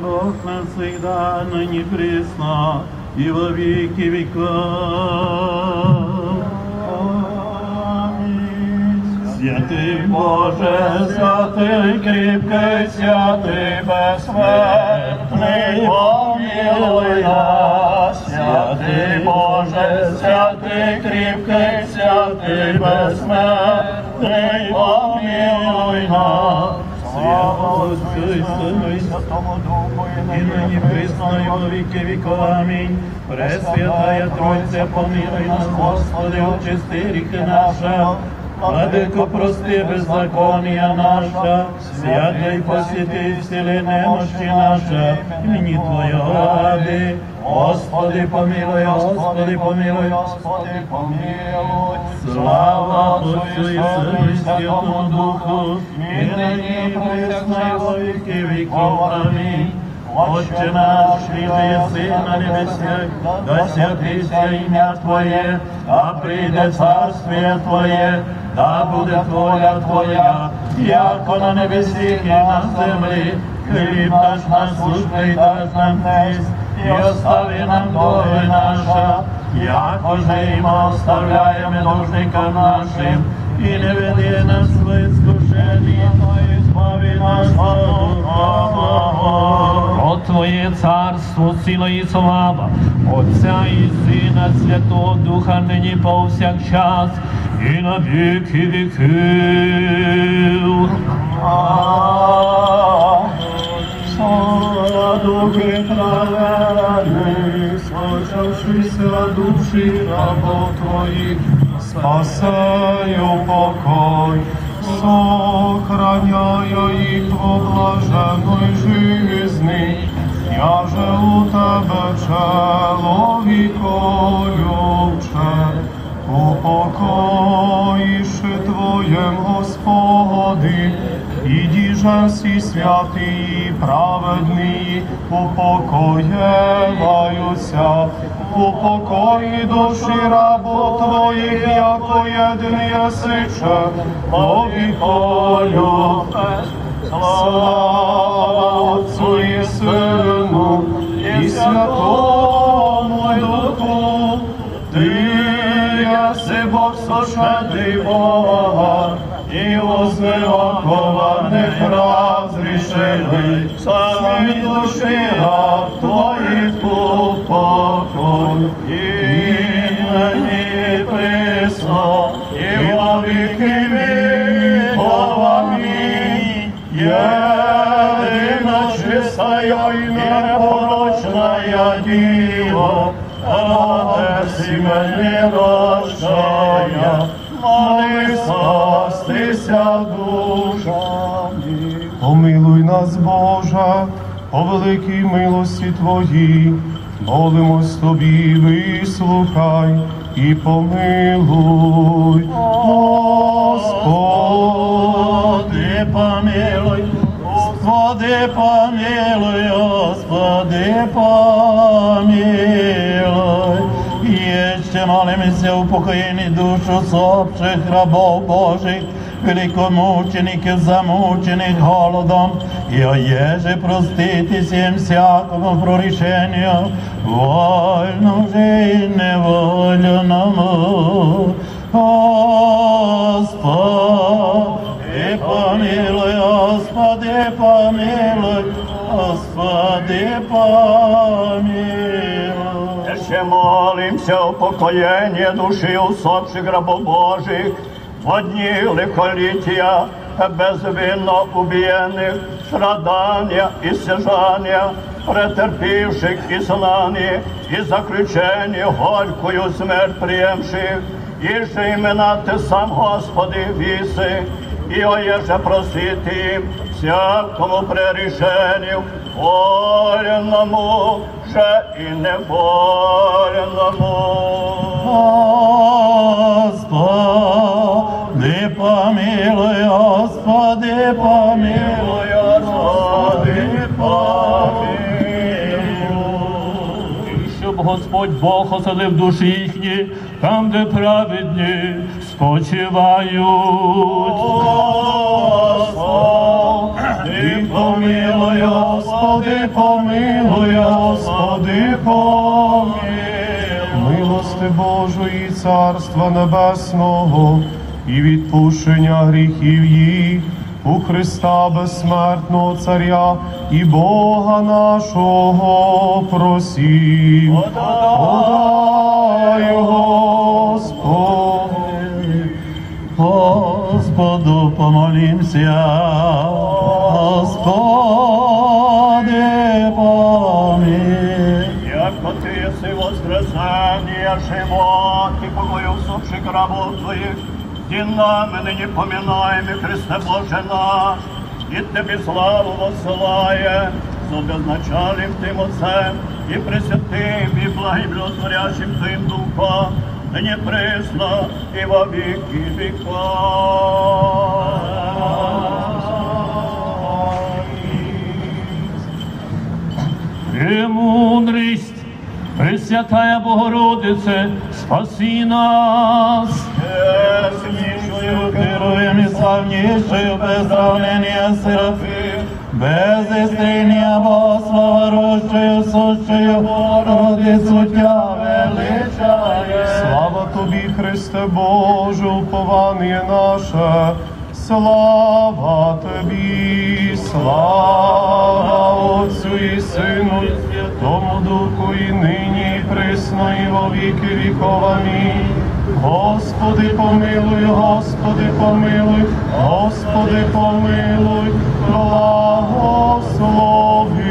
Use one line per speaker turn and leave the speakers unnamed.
Бог навсегда, ныне пресно, и во веки веков. Аминь. Святый Боже, святый крепкий, святый бессмертный, помилуй нас. Святый Боже, святый крепкий, святый бессмертный, помилуй нас. Слава Отцу и Сыну и Святому Духу, и ныне присно и во веки веков. Аминь. Пресвятая Тройця, помилуй нас, Господи, очисти гріхи наши, Владыко, прости беззакония наша, святый посети всели немощи наши, имени Твоего ради. Господи, помилуй, Господи, помилуй, Господи, помилуй. Слава Отцу и Сыну и Святому Духу, и ныне и присно и во веки веков. Аминь. Отче наш, ниже еси на небесах, да святится имя Твое, да придет царствие Твое, да будет воля Твоя, яко на небесах и на земле. Хлеб наш насущный дашь нам днесь, и остави нам долги наши, яко же и мы оставляем должникам нашим, и не веди нас в искушение, но избави нас от лукавого.
От Твоє царство, сила і слава, Отця і Сина, Святого Духа, нині повсякчас, і на віки віків.
Духи праведний, скончавшися душі рабов Твоїх, спасаю покой, сохраняя їх во блаженной жизни. Я же у Тебе чоловіколюбче, упокоїши Твоєм Господи, іди же всі святий і праведний, упокоєваюся, упокої душі рабов Твоїх, яко єдин єси чоловіколюбець. Слава Отцу і Сину і Святому Духу, Ти єси Бог сошедший Бога, і возвеликованих разрішили, самі душі раб Твоїх упокой, і нині присно, і во віки віков. Амінь. Єдина чистая і непорочная Діва, Отець імені рождає, моли спастися душам. Помилуй нас, Боже, по великій милості Твоїй, молимось Тобі, вислухай і помилуй. Господи, помилуй, Господи, помилуй, Господи, помилуй. Еще молимся упокоєнні душ усопших рабов Божих, великомучеників, замучених голодом, и оеже проститесь им всякому прорішенню, вольно же и невольному. Господи, помилуй, Господи, помилуй, Господи, помилуй.
Ще молимся о упокоєнні душі усопших рабов Божих, в дні лихоліття, безвинно убієних, страдання і стяжання, претерпівших і слані, і заключені горькою смерть приємших, і же імена Ти сам, Господи, віси, і оєже просити їм всякому прерішенню, вольному же і невольному.
Господи, помилуй, Господи, помилуй, Господи, помилуй.
Щоб Господь Бог оселив душі їхні, там, де праведні, спочивають.
Господи, помилуй, Господи, помилуй, Господи, помилуй.
Милости Божої, Царства Небесного і відпущення гріхів їх у Христа безсмертного Царя і Бога нашого просім. Подай, Господи.
Господу помолимся, Господи, помилуй.
Яко Ты еси воскресение, живот и покой усопших рабов Твоих, и нами ныне поминаем, и Христе Боже наш, и Тебе славу воссылая, с обезначалым Тым Отцем, и Пресвятым, и благословлящим Тым Духом, ныне пресно, и во веки веков.
Премудрость, Пресвятая Богородице, спаси нас.
Яснейшую, первым и славнейшую, без сравнения Серафим, без истрения Богослова, росшую, сущую, Богородицу Тя величає.
Слава Тобі, Христе Боже, уповання наше, слава Тобі, слава Отцю і Сину, і Святому Духу, і нині, і присно, і во віки віков. Амінь. Господи, помилуй, Господи, помилуй, Господи, помилуй, благослови.